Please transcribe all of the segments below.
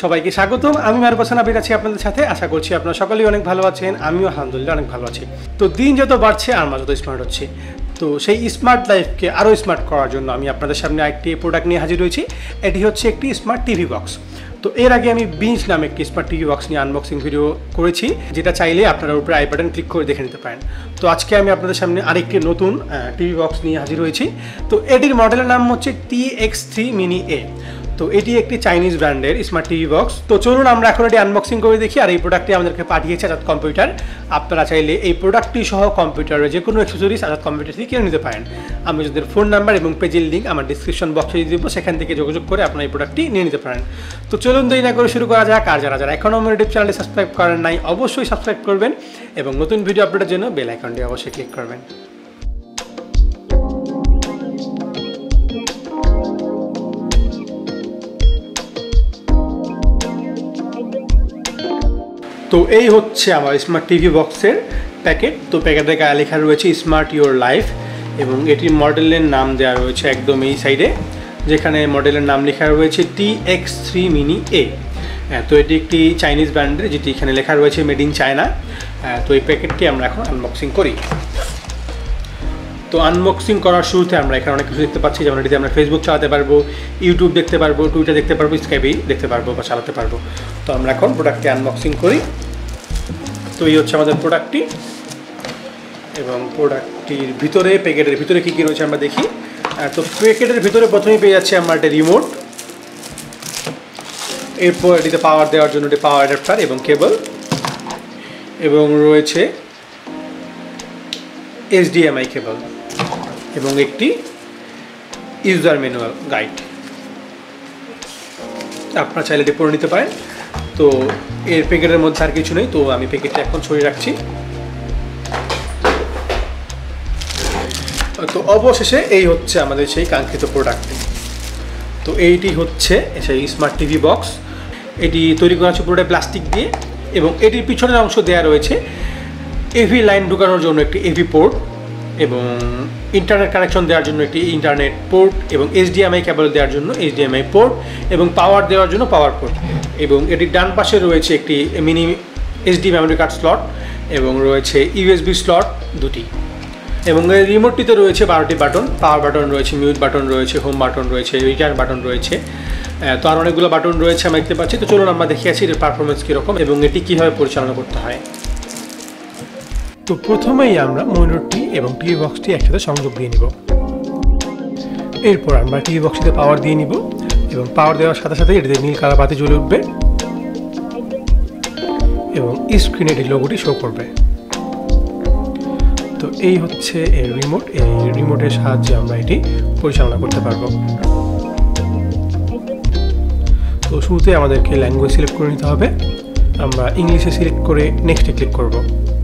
সবাইকে স্বাগতম। আমি মারুফ হাসান আবির আছি আপনাদের সাথে। আশা করছি আপনারা সকলেই অনেক ভালো আছেন। আমিও আলহামদুলিল্লাহ অনেক ভালো আছি। তো দিন যত বাড়ছে আর যত স্মার্ট হচ্ছে, তো সেই স্মার্ট লাইফকে আরও স্মার্ট করার জন্য আমি আপনাদের সামনে একটি প্রোডাক্ট নিয়ে হাজির হয়েছি। এটি হচ্ছে একটি স্মার্ট টিভি বক্স। তো এর আগে আমি বিঞ্চ নামে একটি স্মার্ট টিভি বক্স নিয়ে আনবক্সিং ভিডিও করেছি, যেটা চাইলে আপনারা উপরে আই বাটন ক্লিক করে দেখে নিতে পারেন। তো আজকে আমি আপনাদের সামনে আরেকটি নতুন টিভি বক্স নিয়ে হাজির হয়েছি। তো এটির মডেলের নাম হচ্ছে TX3 Mini A। তো এটি একটি চাইনিজ ব্র্যান্ডের স্মার্ট টিভি বক্স। তো চলুন আমরা এখন এটি আনবক্সিং করে দেখি। আর এই প্রোডাক্টটি আমাদেরকে পাঠিয়েছে আজাদ কম্পিউটার। আপনারা চাইলে এই প্রোডাক্টটি সহ কম্পিউটারের যে কোনো অ্যাক্সেসরিজ আজাদ কম্পিউটার থেকে কিনে নিতে পারেন। আমি যাদের ফোন নাম্বার এবং পেজের লিঙ্ক আমার ডিসক্রিপশন বক্সে দিয়ে দেবো, সেখান থেকে যোগাযোগ করে আপনারা এই প্রোডাক্টটি নিয়ে নিতে পারেন। তো চলুন দেরি না করে শুরু করা যাক। আর যারা এখনও আমার ইউটিউব চ্যানেলটি সাবস্ক্রাইব করেন নাই, অবশ্যই সাবস্ক্রাইব করবেন এবং নতুন ভিডিও আপলোডের জন্য বেল আইকনটি অবশ্যই ক্লিক করবেন। তো এই হচ্ছে আমার স্মার্ট টিভি বক্সের প্যাকেট। তো প্যাকেটের গায়ে লেখা রয়েছে স্মার্ট ইউর লাইফ এবং এটির মডেলের নাম দেওয়া রয়েছে একদম এই সাইডে, যেখানে মডেলের নাম লেখা রয়েছে TX3 Mini A। তো এটি একটি চাইনিজ ব্র্যান্ডের, যেটি এখানে লেখা রয়েছে মেড ইন চায়না। তো এই প্যাকেটটি আমরা এখন আনবক্সিং করি। তো আনবক্সিং করার শুরুতে আমরা এখানে অনেক কিছু দেখতে পাচ্ছি, যেমন এটিতে আমরা ফেসবুক চালাতে পারবো, ইউটিউব দেখতে পারবো, টুইটার দেখতে পারবো, স্কাইপে দেখতে পারবো বা চালাতে পারবো। তো আমরা এখন প্রোডাক্টটি আনবক্সিং করি। তো এই হচ্ছে আমাদের প্রোডাক্টটি এবং প্রোডাক্টটির ভিতরে, প্যাকেটের ভিতরে কী কী রয়েছে আমরা দেখি। তো প্যাকেটের ভিতরে প্রথমেই পেয়ে যাচ্ছে আমরা একটা রিমোট, এরপর এটিতে পাওয়ার দেওয়ার জন্য এটি পাওয়ার অ্যাডাপ্টার এবং কেবল, এবং রয়েছে HDMI কেবল এবং একটি ইউজার ম্যানুয়াল গাইড। আপনারা চাইলে এটি পড়ে নিতে পারেন। তো এর প্যাকেটের মধ্যে আর কিছু নেই, তো আমি প্যাকেটটা এখন সরিয়ে রাখছি। তো অবশেষে এই হচ্ছে আমাদের সেই কাঙ্ক্ষিত প্রোডাক্টটি। তো এইটি হচ্ছে সেই স্মার্ট টিভি বক্স। এটি তৈরি করা হচ্ছে পুরোটাই প্লাস্টিক দিয়ে এবং এটির পিছনের অংশ দেওয়া রয়েছে এভি লাইন ঢোকানোর জন্য একটি এভি পোর্ট এবং ইন্টারনেট কানেকশন দেওয়ার জন্য একটি ইন্টারনেট পোর্ট এবং HDMI কেবল দেওয়ার জন্য HDMI পোর্ট এবং পাওয়ার দেওয়ার জন্য পাওয়ার পোর্ট। এবং এটির ডান পাশে রয়েছে একটি mini SD memory card slot এবং রয়েছে USB স্লট দুটি। এবং এই রিমোটটিতে রয়েছে 12টি বাটন, পাওয়ার বাটন রয়েছে, মিউট বাটন রয়েছে, হোম বাটন রয়েছে, রিটার্ন বাটন রয়েছে। তো আর অনেকগুলো বাটন রয়েছে আমরা দেখতে পাচ্ছি। তো চলুন আমরা দেখে আসি এর পারফরমেন্স কীরকম এবং এটি কীভাবে পরিচালনা করতে হয়। তো প্রথমেই আমরা মনিটরটি এবং টিভি বক্সটি একসাথে সংযোগ দিয়ে নিব। এরপর আমরা টিভি বক্সটিতে পাওয়ার দিয়ে নিব এবং পাওয়ার দেওয়ার সাথে সাথে এটিতে নীল কালার বাতি জ্বলে উঠবে এবং স্ক্রিনে এটি লোগোটি শো করবে। তো এই হচ্ছে এর রিমোট। এই রিমোটের সাহায্যে আমরা এটি পরিচালনা করতে পারবো। তো শুরুতে আমাদেরকে ল্যাঙ্গুয়েজ সিলেক্ট করে নিতে হবে। আমরা ইংলিশে সিলেক্ট করে নেক্সটে ক্লিক করব।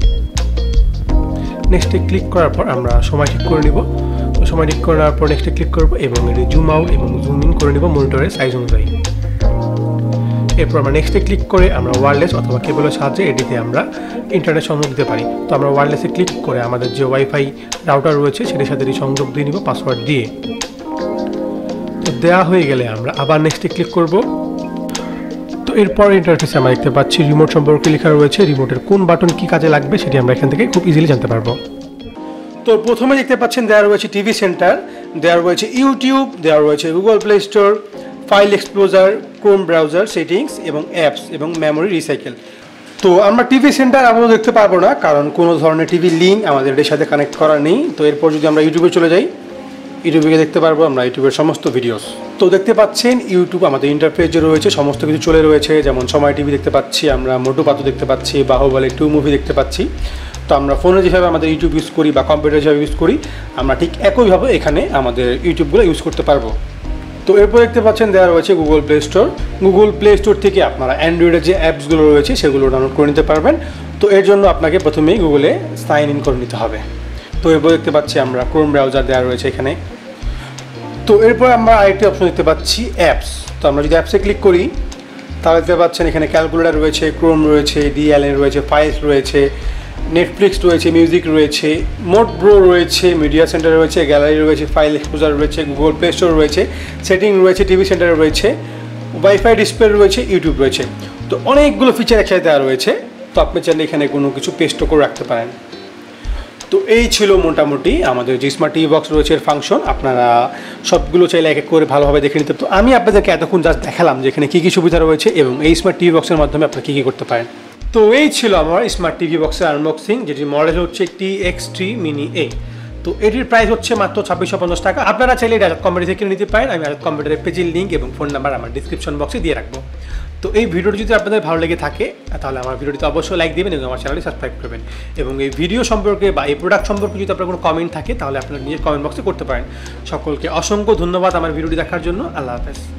নেক্সটে ক্লিক করার পর আমরা সময় ঠিক করে নিব। তো সময় ঠিক করার পর নেক্সটে ক্লিক করব এবং এটি জুম আউট এবং জুম ইন করে নিব মনিটরের সাইজ অনুযায়ী। এরপর আমরা নেক্সটে ক্লিক করে আমরা ওয়্যারলেস অথবা কেবলের সাহায্যে এটিতে আমরা ইন্টারনেট সংযোগ দিতে পারি। তো আমরা ওয়্যারলেসে ক্লিক করে আমাদের যে ওয়াইফাই রাউটার রয়েছে সেটির সাথে এটি সংযোগ দিয়ে নিব পাসওয়ার্ড দিয়ে। তো দেওয়া হয়ে গেলে আমরা আবার নেক্সটে ক্লিক করব। তো এরপর ইন্টারফেসে আমরা দেখতে পাচ্ছি রিমোট সম্পর্কে লেখা রয়েছে, রিমোটের কোন বাটন কী কাজে লাগবে সেটি আমরা এখান থেকে খুব ইজিলি জানতে পারবো। তো প্রথমে দেখতে পাচ্ছেন দেওয়া রয়েছে টিভি সেন্টার, দেওয়া রয়েছে ইউটিউব, দেওয়া রয়েছে Google Play Store, file explorer, Chrome browser, settings এবং অ্যাপস এবং মেমোরি রিসাইকেল। তো আমরা টিভি সেন্টার আপাতত দেখতে পারবো না, কারণ কোনো ধরনের টিভি লিঙ্ক আমাদের এর সাথে কানেক্ট করা নেই। তো এরপর যদি আমরা ইউটিউবে চলে যাই, ইউটিউবে দেখতে পারবো আমরা ইউটিউবের সমস্ত ভিডিওস। তো দেখতে পাচ্ছেন ইউটিউব আমাদের ইন্টারফেস যে রয়েছে সমস্ত কিছু চলে রয়েছে, যেমন সময় টিভি দেখতে পাচ্ছি, আমরা মোটু পাতু দেখতে পাচ্ছি, বাহুবলী 2 মুভি দেখতে পাচ্ছি। তো আমরা ফোনে যেভাবে আমাদের ইউটিউব ইউজ করি বা কম্পিউটার যেভাবে ইউজ করি, আমরা ঠিক একইভাবে এখানে আমাদের ইউটিউবগুলো ইউজ করতে পারবো। তো এরপর দেখতে পাচ্ছেন দেওয়া রয়েছে Google Play Store. Google Play Store থেকে আপনারা অ্যান্ড্রয়েডের যে অ্যাপসগুলো রয়েছে সেগুলো ডাউনলোড করে নিতে পারবেন। তো এর জন্য আপনাকে প্রথমেই গুগলে সাইন ইন করে নিতে হবে। তো এরপর দেখতে পাচ্ছি আমরা ক্রোম ব্রাউজার দেওয়া রয়েছে এখানে। তো এরপর আমরা আরেকটি অপশন দেখতে পাচ্ছি অ্যাপস। তো আমরা যদি অ্যাপসে ক্লিক করি তাহলে দেখতে পাচ্ছেন এখানে ক্যালকুলেটর রয়েছে, ক্রোম রয়েছে, DLN রয়েছে, ফাইলস রয়েছে, নেটফ্লিক্স রয়েছে, মিউজিক রয়েছে, মোড ব্রো রয়েছে, মিডিয়া সেন্টার রয়েছে, গ্যালারি রয়েছে, ফাইল এক্সপ্লোজার রয়েছে, গুগল প্লে স্টোর রয়েছে, সেটিং রয়েছে, টিভি সেন্টার রয়েছে, ওয়াইফাই ডিসপ্লে রয়েছে, ইউটিউব রয়েছে। তো অনেকগুলো ফিচার একসাথে দেওয়া রয়েছে। তো আপনি চাইলে এখানে কোনো কিছু পেস্টও করে রাখতে পারেন। তো এই ছিল মোটামুটি আমাদের যে স্মার্ট টিভি বক্স রয়েছে এর ফাংশন। আপনারা সবগুলো চাইলে এক এক করে ভালোভাবে দেখে নিতে। তো আমি আপনাদেরকে এতক্ষণ জাস্ট দেখালাম যে এখানে কী কী সুবিধা রয়েছে এবং এই স্মার্ট টিভি বক্সের মাধ্যমে আপনারা কী কী করতে পারেন। তো এই ছিল আমার স্মার্ট টিভি বক্সের আনবক্সিং, যেটির মডেল হচ্ছে TX3 Mini A। তো এটির প্রাইস হচ্ছে মাত্র 2650 টাকা। আপনারা চাইলে এটা আজাদ কম্পিউটার থেকে নিতে পারেন। আমি আজাদ কম্পিউটারের পেজের লিঙ্ক এবং ফোন নাম্বার আমার ডিসক্রিপশন বক্সে দিয়ে রাখবো। তো এই ভিডিওটি যদি আপনাদের ভালো লেগে থাকে তাহলে আমার ভিডিওটিতে অবশ্যই লাইক দেবেন এবং আমার চ্যানেলটি সাবস্ক্রাইব করবেন। এবং এই ভিডিও সম্পর্কে বা এই প্রোডাক্ট সম্পর্কে যদি আপনার কোনো কমেন্ট থাকে তাহলে আপনারা নিজের কমেন্ট বক্সে করতে পারেন। সকলকে অসংখ্য ধন্যবাদ আমার ভিডিওটি দেখার জন্য। আল্লাহ হাফেজ।